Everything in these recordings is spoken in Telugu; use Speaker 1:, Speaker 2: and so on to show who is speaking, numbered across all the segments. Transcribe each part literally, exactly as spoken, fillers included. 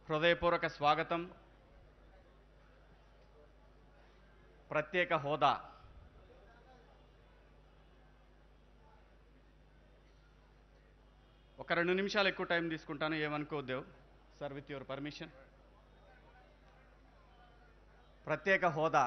Speaker 1: హృదయపూర్వక స్వాగతం. ప్రత్యేక హోదా ఒక రెండు నిమిషాలు ఎక్కువ టైం తీసుకుంటాను, ఏమనుకోవద్దు సార్, విత్ యువర్ పర్మిషన్. ప్రత్యేక హోదా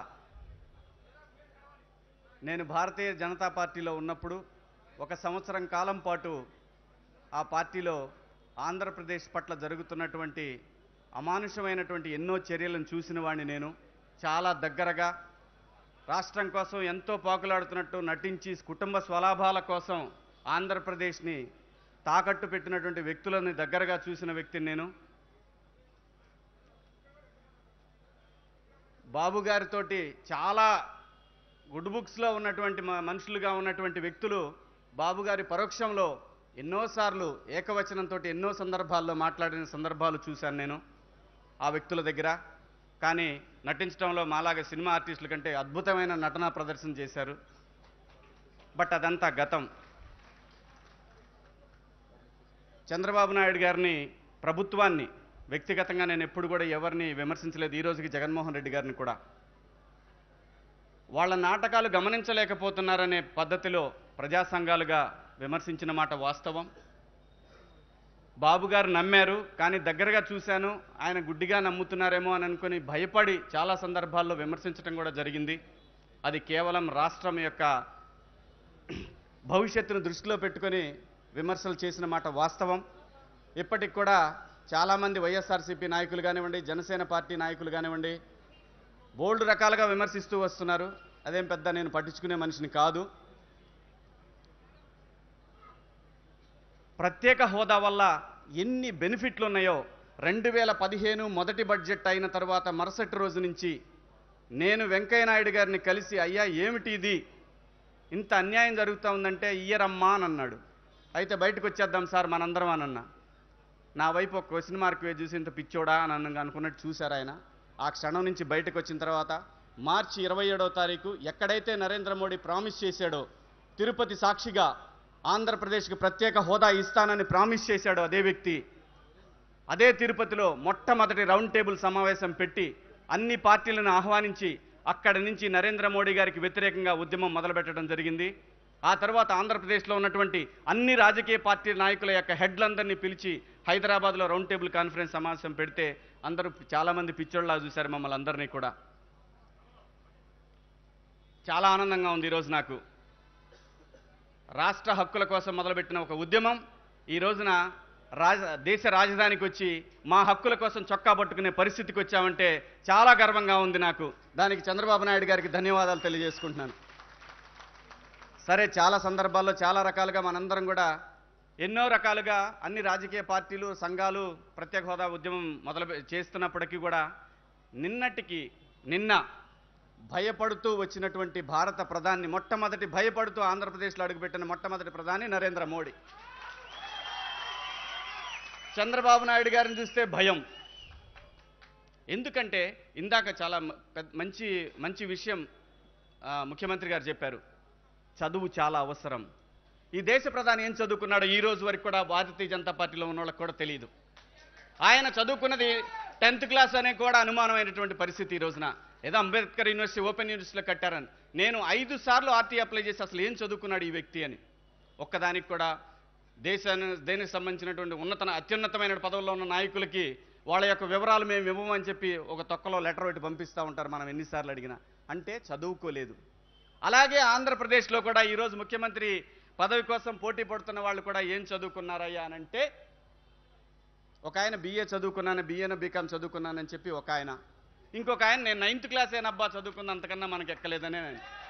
Speaker 1: నేను భారతీయ జనతా పార్టీలో ఉన్నప్పుడు ఒక సంవత్సరం కాలం పాటు ఆ పార్టీలో ఆంధ్రప్రదేశ్ పట్ల జరుగుతున్నటువంటి అమానుషమైనటువంటి ఎన్నో చర్యలను చూసిన వాడిని. నేను చాలా దగ్గరగా రాష్ట్రం కోసం ఎంతో పాకులాడుతున్నట్టు నటించి కుటుంబ స్వలాభాల కోసం ఆంధ్రప్రదేశ్ని తాకట్టు పెట్టినటువంటి వ్యక్తులను దగ్గరగా చూసిన వ్యక్తిని నేను. బాబు గారితోటి చాలా గుడ్ బుక్స్లో ఉన్నటువంటి మనుషులుగా ఉన్నటువంటి వ్యక్తులు బాబు గారి పరోక్షంలో ఎన్నోసార్లు ఏకవచనంతో ఎన్నో సందర్భాల్లో మాట్లాడిన సందర్భాలు చూశాను నేను ఆ వ్యక్తుల దగ్గర. కానీ నటించడంలో మాలాగా సినిమా ఆర్టిస్టుల కంటే అద్భుతమైన నటనా ప్రదర్శన చేశారు. బట్ అదంతా గతం. చంద్రబాబు నాయుడు గారిని, ప్రభుత్వాన్ని వ్యక్తిగతంగా నేను ఎప్పుడు కూడా ఎవరిని విమర్శించలేదు, ఈ రోజుకి జగన్మోహన్ రెడ్డి గారిని కూడా. వాళ్ళ నాటకాలు గమనించలేకపోతున్నారనే పద్ధతిలో ప్రజా సంఘాలుగా విమర్శించిన మాట వాస్తవం. బాబు గారు నమ్మారు, కానీ దగ్గరగా చూశాను ఆయన గుడ్డిగా నమ్ముతున్నారేమో అని అనుకుని భయపడి చాలా సందర్భాల్లో విమర్శించడం కూడా జరిగింది. అది కేవలం రాష్ట్రం యొక్క భవిష్యత్తును దృష్టిలో పెట్టుకొని విమర్శలు చేసిన మాట వాస్తవం. ఇప్పటికి కూడా చాలామంది వైఎస్ఆర్సీపీ నాయకులు కానివ్వండి, జనసేన పార్టీ నాయకులు కానివ్వండి బోల్డ్ రకాలుగా విమర్శిస్తూ వస్తున్నారు. అదేం పెద్ద నేను పట్టించుకునే మనిషిని కాదు. ప్రత్యేక హోదా వల్ల ఎన్ని బెనిఫిట్లు ఉన్నాయో రెండు వేల పదిహేను మొదటి బడ్జెట్ అయిన తర్వాత మరుసటి రోజు నుంచి నేను వెంకయ్య నాయుడు గారిని కలిసి, అయ్యా ఏమిటి ఇది, ఇంత అన్యాయం జరుగుతూ ఉందంటే ఇయ్యరమ్మా అని అన్నాడు. అయితే బయటకు వచ్చేద్దాం సార్ మనందరం అని అన్నా. నా వైపు ఒక క్వశ్చన్ మార్క్ వేసి చూసి ఇంత పిచ్చోడా అని అనుకున్నట్టు చూశారు ఆయన. ఆ క్షణం నుంచి బయటకు వచ్చిన తర్వాత మార్చి ఇరవై ఏడవ తారీఖు ఎక్కడైతే నరేంద్ర మోడీ ప్రామిస్ చేశాడో, తిరుపతి సాక్షిగా ఆంధ్రప్రదేశ్కి ప్రత్యేక హోదా ఇస్తానని ప్రామిస్ చేశాడో అదే వ్యక్తి అదే తిరుపతిలో మొట్టమొదటి రౌండ్ టేబుల్ సమావేశం పెట్టి అన్ని పార్టీలను ఆహ్వానించి అక్కడి నుంచి నరేంద్ర మోడీ గారికి వ్యతిరేకంగా ఉద్యమం మొదలుపెట్టడం జరిగింది. ఆ తర్వాత ఆంధ్రప్రదేశ్లో ఉన్నటువంటి అన్ని రాజకీయ పార్టీ నాయకుల యొక్క హెడ్లందరినీ పిలిచి హైదరాబాద్లో రౌండ్ టేబుల్ కాన్ఫరెన్స్ సమావేశం పెడితే అందరూ చాలామంది పిచ్చోళ్ళలా చూశారు మమ్మల్ని అందరినీ కూడా. చాలా ఆనందంగా ఉంది ఈరోజు నాకు. రాష్ట్ర హక్కుల కోసం మొదలుపెట్టిన ఒక ఉద్యమం ఈ రోజున రాజ దేశ రాజధానికి వచ్చి మా హక్కుల కోసం చొక్కా పట్టుకునే పరిస్థితికి వచ్చామంటే చాలా గర్వంగా ఉంది నాకు. దానికి చంద్రబాబు నాయుడు గారికి ధన్యవాదాలు తెలియజేసుకుంటున్నాను. సరే, చాలా సందర్భాల్లో చాలా రకాలుగా మనందరం కూడా ఎన్నో రకాలుగా అన్ని రాజకీయ పార్టీలు, సంఘాలు ప్రత్యేక హోదా ఉద్యమం మొదలు చేస్తున్నప్పటికీ కూడా నిన్నటికి నిన్న భయపడుతూ వచ్చినటువంటి భారత ప్రధాని, మొట్టమొదటి భయపడుతూ ఆంధ్రప్రదేశ్లో అడుగుపెట్టిన మొట్టమొదటి ప్రధాని నరేంద్ర మోడీ. చంద్రబాబు నాయుడు గారిని చూస్తే భయం. ఎందుకంటే ఇందాక చాలా మంచి మంచి విషయం ముఖ్యమంత్రి గారు చెప్పారు. చదువు చాలా అవసరం. ఈ దేశ ప్రధాని ఏం చదువుకున్నాడో ఈ రోజు వరకు కూడా భారతీయ జనతా పార్టీలో ఉన్న వాళ్ళకి కూడా తెలియదు. ఆయన చదువుకున్నది టెన్త్ క్లాస్ అనే కూడా అనుమానమైనటువంటి పరిస్థితి ఈ రోజున. ఏదో అంబేద్కర్ యూనివర్సిటీ ఓపెన్ యూనివర్సిటీలో కట్టారని. నేను ఐదు సార్లు ఆర్టీ అప్లై చేసి అసలు ఏం చదువుకున్నాడు ఈ వ్యక్తి అని. ఒక్కదానికి కూడా దేశాన్ని దేనికి సంబంధించినటువంటి ఉన్నత అత్యున్నతమైన పదవుల్లో ఉన్న నాయకులకి వాళ్ళ యొక్క వివరాలు మేము ఇవ్వమని చెప్పి ఒక తొక్కలో లెటర్ పెట్టి పంపిస్తూ ఉంటారు మనం ఎన్నిసార్లు అడిగినా. అంటే చదువుకోలేదు. అలాగే ఆంధ్రప్రదేశ్లో కూడా ఈరోజు ముఖ్యమంత్రి పదవి కోసం పోటీ పడుతున్న వాళ్ళు కూడా ఏం చదువుకున్నారయ్యా అని అంటే, ఒక ఆయన బీఏ చదువుకున్నాను, బీఏను బీకామ్ చదువుకున్నానని చెప్పి ఒక ఆయన, ఇంకొక ఆయన నేను నైన్త్ క్లాస్ ఏనబ్బా చదువుకున్న, అంతకన్నా మనకు ఎక్కలేదనే.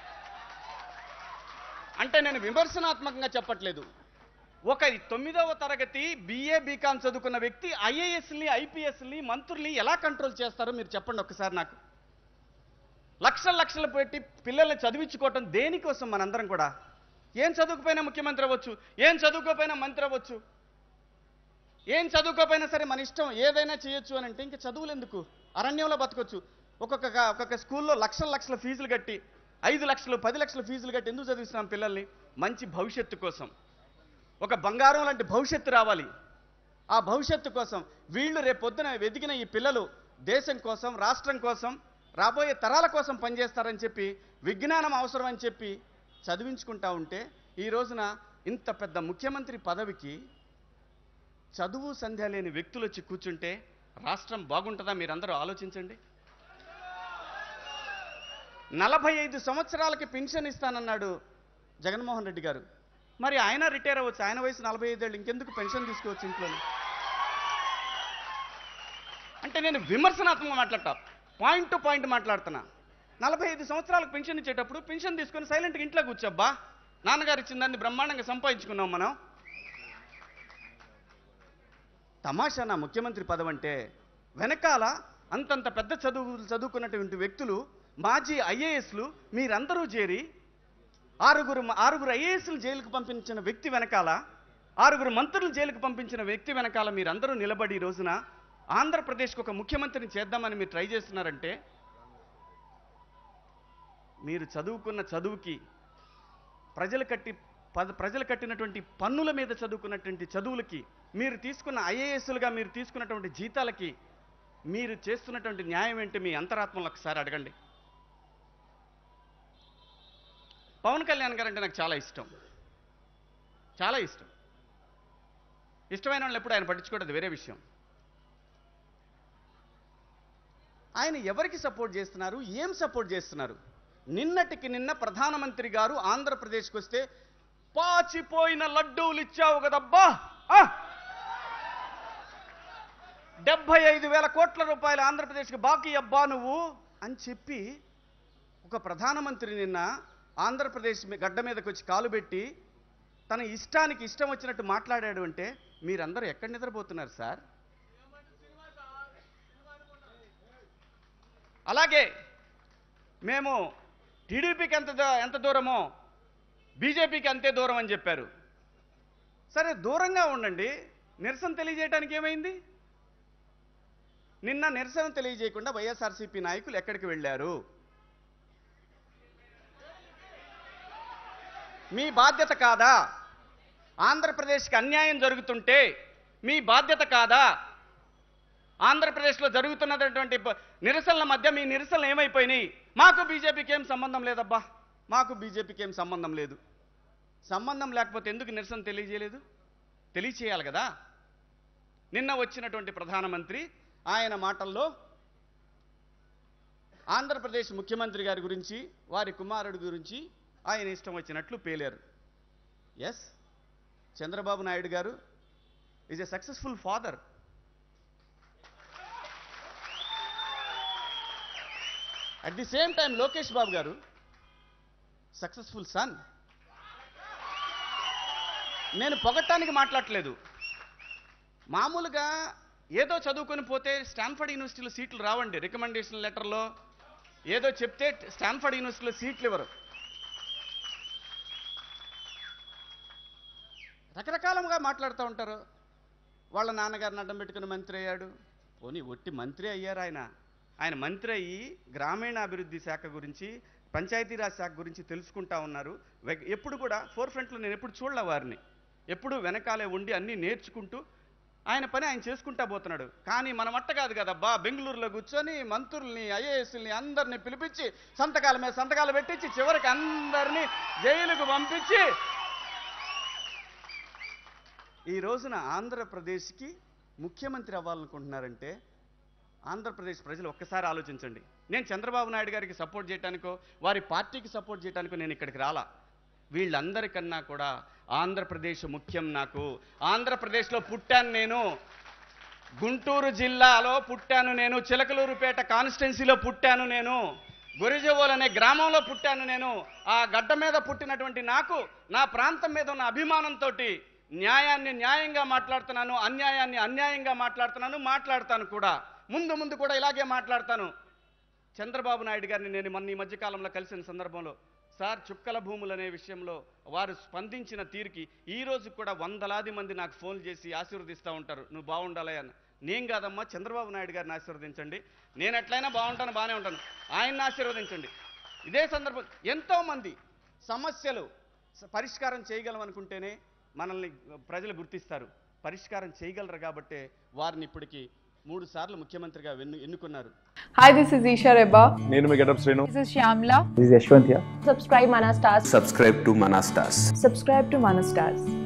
Speaker 1: అంటే నేను విమర్శనాత్మకంగా చెప్పట్లేదు. ఒక తొమ్మిదవ తరగతి బీఏ బీకామ్ చదువుకున్న వ్యక్తి ఐఏఎస్ని, ఐపీఎస్ని, మంత్రుల్ని ఎలా కంట్రోల్ చేస్తారో మీరు చెప్పండి ఒక్కసారి నాకు. లక్షల లక్షలు పెట్టి పిల్లల్ని చదివించుకోవటం దేనికోసం? మనందరం కూడా ఏం చదువుకుపోయినా ముఖ్యమంత్రి అవ్వచ్చు, ఏం చదువుకోపోయినా మంత్రి అవ్వచ్చు, ఏం చదువుకోపోయినా సరే మన ఇష్టం ఏదైనా చేయొచ్చు అని అంటే ఇంకా చదువులు ఎందుకు? అరణ్యంలో బతకొచ్చు. ఒక్కొక్క ఒక్కొక్క స్కూల్లో లక్షల లక్షల ఫీజులు కట్టి, ఐదు లక్షలు పది లక్షల ఫీజులు కట్టి ఎందుకు చదివిస్తున్నాం పిల్లల్ని? మంచి భవిష్యత్తు కోసం. ఒక బంగారం లాంటి భవిష్యత్తు రావాలి. ఆ భవిష్యత్తు కోసం వీళ్ళు రేపొద్దున వెదిగిన ఈ పిల్లలు దేశం కోసం, రాష్ట్రం కోసం, రాబోయే తరాల కోసం పనిచేస్తారని చెప్పి, విజ్ఞానం అవసరం అని చెప్పి చదివించుకుంటా ఉంటే, ఈ రోజున ఇంత పెద్ద ముఖ్యమంత్రి పదవికి చదువు సంధ్య లేని వ్యక్తులు వచ్చి కూర్చుంటే రాష్ట్రం బాగుంటుందా? మీరందరూ ఆలోచించండి. నలభై ఐదు సంవత్సరాలకి పెన్షన్ ఇస్తానన్నాడు జగన్మోహన్ రెడ్డి గారు. మరి ఆయన రిటైర్ అవ్వచ్చు, ఆయన వయసు నలభై ఐదేళ్ళు, ఇంకెందుకు పెన్షన్ తీసుకోవచ్చు ఇంట్లో? అంటే నేను విమర్శనాత్మకంగా మాట్లాడతా, పాయింట్ టు పాయింట్ మాట్లాడుతున్నా. నలభై ఐదు సంవత్సరాలకు పెన్షన్ ఇచ్చేటప్పుడు పెన్షన్ తీసుకొని సైలెంట్గా ఇంట్లో కూర్చోబ్బా, నాన్నగారు ఇచ్చిన దాన్ని బ్రహ్మాండంగా సంపాదించుకున్నాం మనం. తమాషా నా ముఖ్యమంత్రి పదవి అంటే వెనకాల అంతంత పెద్ద చదువులు చదువుకున్నటువంటి వ్యక్తులు, మాజీ ఐఏఎస్లు మీరందరూ చేరి ఆరుగురు ఆరుగురు ఐఏఎస్లు జైలుకు పంపించిన వ్యక్తి వెనకాల, ఆరుగురు మంత్రులు జైలుకు పంపించిన వ్యక్తి వెనకాల మీరందరూ నిలబడి ఈ రోజున ఆంధ్రప్రదేశ్కి ఒక ముఖ్యమంత్రిని చేద్దామని మీరు ట్రై చేస్తున్నారంటే, మీరు చదువుకున్న చదువుకి, ప్రజలు కట్టి ప్రజలు కట్టినటువంటి పన్నుల మీద చదువుకున్నటువంటి చదువులకి, మీరు తీసుకున్న ఐఏఎస్లుగా మీరు తీసుకున్నటువంటి జీతాలకి మీరు చేస్తున్నటువంటి న్యాయం ఏంటి? మీ అంతరాత్మలో ఒకసారి అడగండి. పవన్ కళ్యాణ్ గారు అంటే నాకు చాలా ఇష్టం, చాలా ఇష్టం. ఇష్టమైన వాళ్ళు ఎప్పుడు ఆయన పట్టించుకోవడం వేరే విషయం. ఆయన ఎవరికి సపోర్ట్ చేస్తున్నారు, ఏం సపోర్ట్ చేస్తున్నారు? నిన్నటికి నిన్న ప్రధానమంత్రి గారు ఆంధ్రప్రదేశ్కి వస్తే పాచిపోయిన లడ్డూలు ఇచ్చావు కదబ్బా, డెబ్బై ఐదు వేల కోట్ల రూపాయలు ఆంధ్రప్రదేశ్కి బాకీ అబ్బా నువ్వు అని చెప్పి ఒక ప్రధానమంత్రి నిన్న ఆంధ్రప్రదేశ్ గడ్డ మీదకి వచ్చి కాలు పెట్టి తన ఇష్టానికి ఇష్టం వచ్చినట్టు మాట్లాడాడు అంటే మీరందరూ ఎక్కడ నిద్రపోతున్నారు సార్? అలాగే మేము టీడీపీకి ఎంత ఎంత దూరమో బీజేపీకి అంతే దూరం అని చెప్పారు. సరే, దూరంగా ఉండండి, నిరసన తెలియజేయడానికి ఏమైంది? నిన్న నిరసన తెలియజేయకుండా వైఎస్ఆర్సీపీ నాయకులు ఎక్కడికి వెళ్ళారు? మీ బాధ్యత కాదా? ఆంధ్రప్రదేశ్కి అన్యాయం జరుగుతుంటే మీ బాధ్యత కాదా? ఆంధ్రప్రదేశ్లో జరుగుతున్నటువంటి నిరసనల మధ్య మీ నిరసనలు ఏమైపోయినాయి? మాకు బీజేపీకి ఏం సంబంధం లేదబ్బా, మాకు బీజేపీకి ఏం సంబంధం లేదు. సంబంధం లేకపోతే ఎందుకు నిరసన తెలియజేయలేదు? తెలియచేయాలి కదా. నిన్న వచ్చినటువంటి ప్రధానమంత్రి ఆయన మాటల్లో ఆంధ్రప్రదేశ్ ముఖ్యమంత్రి గారి గురించి, వారి కుమారుడి గురించి ఆయన ఇష్టం వచ్చినట్లు పేలారు. Yes, Chandrababu Naidu garu is a successful father. At the same time Lokesh Babu garu successful sun. నేను పొగట్టానికి మాట్లాడట్లేదు. మామూలుగా ఏదో చదువుకొని పోతే స్టాన్ఫర్డ్ యూనివర్సిటీలో సీట్లు రావండి. రికమెండేషన్ లెటర్లో ఏదో చెప్తే స్టాన్ఫర్డ్ యూనివర్సిటీలో సీట్లు ఇవ్వరు. రకరకాలుగా మాట్లాడుతూ ఉంటారు. వాళ్ళ నాన్నగారిని అడ్డం పెట్టుకుని మంత్రి అయ్యాడు. పోనీ ఒట్టి మంత్రి అయ్యారు ఆయన. ఆయన మంత్రి అయ్యి గ్రామీణాభివృద్ధి శాఖ గురించి, పంచాయతీరాజ్ శాఖ గురించి తెలుసుకుంటా ఉన్నారు. ఎప్పుడు కూడా ఫోర్ ఫ్రంట్లో నేను ఎప్పుడు చూడలే వారిని. ఎప్పుడు వెనకాలే ఉండి అన్నీ నేర్చుకుంటూ ఆయన పని ఆయన చేసుకుంటా పోతున్నాడు. కానీ మనం అట్ట కాదు కదబ్బా, బెంగళూరులో కూర్చొని మంత్రుల్ని, ఐఏఎస్ని అందరినీ పిలిపించి సంతకాల మీద సంతకాలు పెట్టించి చివరికి అందరినీ జైలుకు పంపించి ఈ రోజున ఆంధ్రప్రదేశ్కి ముఖ్యమంత్రి అవ్వాలనుకుంటున్నారంటే ఆంధ్రప్రదేశ్ ప్రజలు ఒక్కసారి ఆలోచించండి. నేను చంద్రబాబు నాయుడు గారికి సపోర్ట్ చేయడానికో వారి పార్టీకి సపోర్ట్ చేయడానికో నేను ఇక్కడికి రాలా. వీళ్ళందరికన్నా కూడా ఆంధ్రప్రదేశ్ ముఖ్యం. నాకు ఆంధ్రప్రదేశ్లో పుట్టాను, నేను గుంటూరు జిల్లాలో పుట్టాను, నేను చిలకలూరుపేట కాన్స్టిట్యున్సీలో పుట్టాను, నేను గురిజవోలు అనే గ్రామంలో పుట్టాను. నేను ఆ గడ్డ మీద పుట్టినటువంటి నాకు నా ప్రాంతం మీద ఉన్న అభిమానంతో న్యాయాన్ని న్యాయంగా మాట్లాడుతున్నాను, అన్యాయాన్ని అన్యాయంగా మాట్లాడుతున్నాను, మాట్లాడతాను కూడా. ముందు ముందు కూడా ఇలాగే మాట్లాడతాను. చంద్రబాబు నాయుడు గారిని నేను మొన్న ఈ మధ్యకాలంలో కలిసిన సందర్భంలో, సార్ చుక్కల భూములు అనే విషయంలో వారు స్పందించిన తీరుకి ఈరోజు కూడా వందలాది మంది నాకు ఫోన్ చేసి ఆశీర్వదిస్తూ ఉంటారు, నువ్వు బాగుండాలి అని. నేను కాదమ్మా, చంద్రబాబు నాయుడు గారిని ఆశీర్వదించండి. నేను ఎట్లయినా బాగుంటాను, బాగానే ఉంటాను, ఆయన్ని ఆశీర్వదించండి. ఇదే సందర్భం ఎంతోమంది సమస్యలు పరిష్కారం చేయగలం అనుకుంటేనే మనల్ని ప్రజలు గుర్తిస్తారు. పరిష్కారం చేయగలరు కాబట్టే వారిని ఇప్పటికి మూడు సార్లు ముఖ్యమంత్రిగా ఎన్ను ఎన్నుకున్నారు.
Speaker 2: Hi, this is Isha Reba.
Speaker 3: నేను మీ getup Srinu.
Speaker 2: This is Shyamla.
Speaker 4: This is Yashwant here.
Speaker 5: Subscribe Manastars.
Speaker 6: Subscribe to Manastars.
Speaker 5: Subscribe to Manastars.